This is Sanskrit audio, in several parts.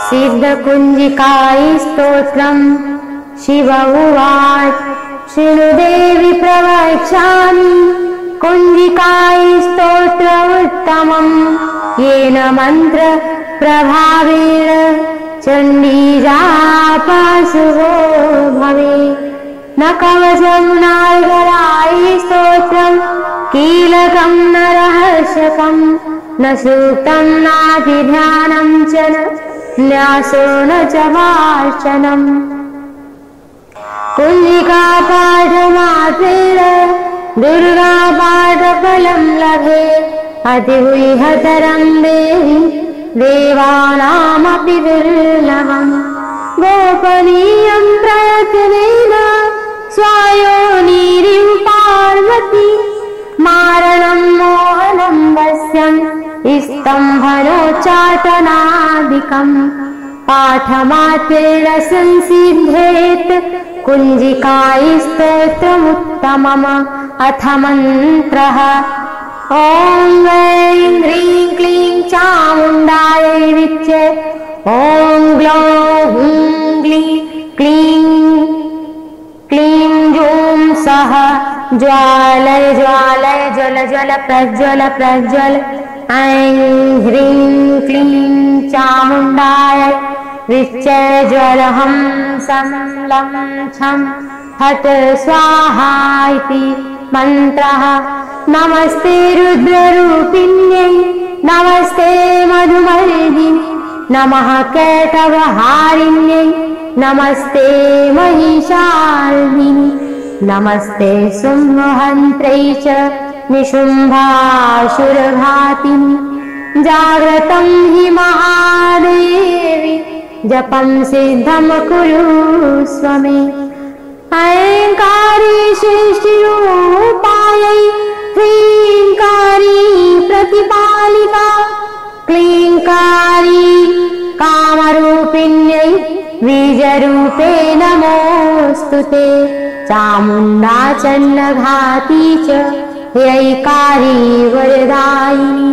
सिद्धकुञ्जिकायै स्तोत्रम्। शिव उवाच शृणु देवि प्रवक्ष्यामि कुञ्जिकायै स्तोत्रमुत्तमम्। येन मन्त्रप्रभावेण चण्डीजापासुरो भवेत्। न कवचं नार्गरायै स्तोत्रम् कीलकं न रहस्यकम् न सूक्तं नातिध्यानं च न न्यासो न च वाचनम्। कुञ्जिकापाठमात्रेण दुर्गापाठफलं लभेत्। अतिगुह्यतरं देहि देवानामपि दुर्लभम्। गोपनीयं प्रयत्नेन स्वायोनिरिव पार्वती। मारणं मोहनं वश्यं स्तम्भनोच्चाटनादिकम्। पाठमात्रेण संसिद्धेत् कुञ्जिकायै स्तोत्रमुत्तमम्। अथ मन्त्रः। ॐ ऐं ह्रीं क्लीं चामुण्डायै विच्चे। ॐ ग्लौं हूं ग्लीं क्लीं जूं सः ज्वालय ज्वालय ज्वल ज्वल प्रज्वल प्रज्वल। ऐं ह्रीं क्लीं चामुण्डायै विच्चे ज्वलहं सं लं छं फट् स्वाहा इति मन्त्रः। नमस्ते रुद्ररूपिण्यै नमस्ते मधुमर्दिनि नमः कैटभहारिण्यै नमस्ते महिषार्दिनि नमस्ते शुम्भहन्त्रै च निशुम्भासुरघातिनि। जाग्रतं हि महादेवी जपं सिद्धं कुरुष्व मे। ऐंकारी सृष्टिरूपायै ह्रींकारी प्रतिपालिका क्लींकारी कामरूपिण्यै बीजरूपे नमोऽस्तु ते। चामुण्डा चण्डघाती च ह्यैकारी वरदायिनी।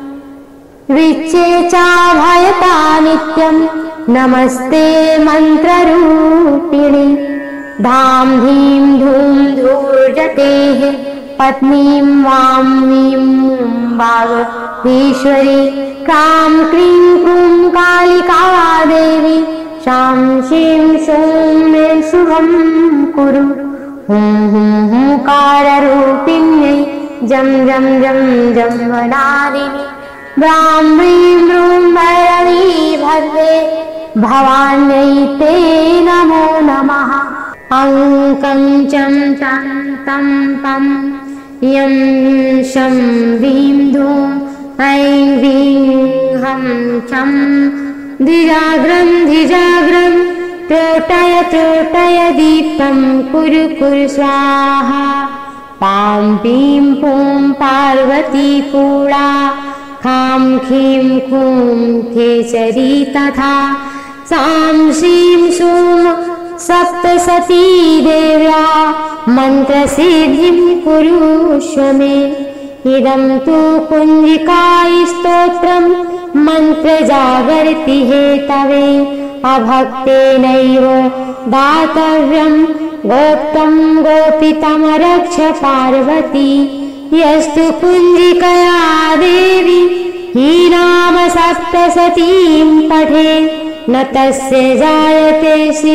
विच्चे चाभयता नित्यं नमस्ते मन्त्ररूपिणी। धां धीं धूं धूर्जटेः पत्नीं वां वीं वागीश्वरी। क्रां क्रीं क्रूं कालिका देवी। शां शीं शूं मे शुभं कुरु। हुं हुं हुंकाररूपिण्यै जं जं जं जं वनादिनि। ब्रां ह्रीं ब्रूं भैरवी भद्रे भवान्यै ते नमो नमः। अङ्कं चं तं तं पं यं शं वीं धूं ऐं वीं हं चं। धिजाग्रं धिजाग्रं त्रोटय त्रोटय दीप्तं कुरु कुरु स्वाहा। पां पीं पूं पार्वती पूळा। खां खीं खूं खेचरी तथा। सां श्रीं शूं सप्तसती देव्या मन्त्रसिद्धिं कुरुष्व मे। इदं तु कुञ्जिकायै स्तोत्रम् मन्त्रजागर्ति हेतवे। अभक्तेनैव दातव्यं गोप्तं गोपितं रक्ष पार्वती। यस्तु कुञ्जिकया देवी हीनाम सप्तसतीं पठेत् न तस्य जायते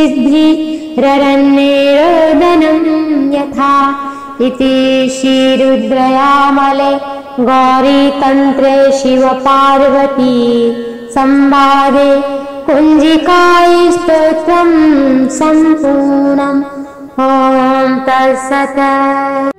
सिद्धिररण्यरोदनं यथा। इति श्रीरुद्रयामले गौरीतन्त्रे शिवपार्वती संवादे कुञ्जिकायै स्तोत्रं सम्पूर्णम्। ॐ तत्सत्।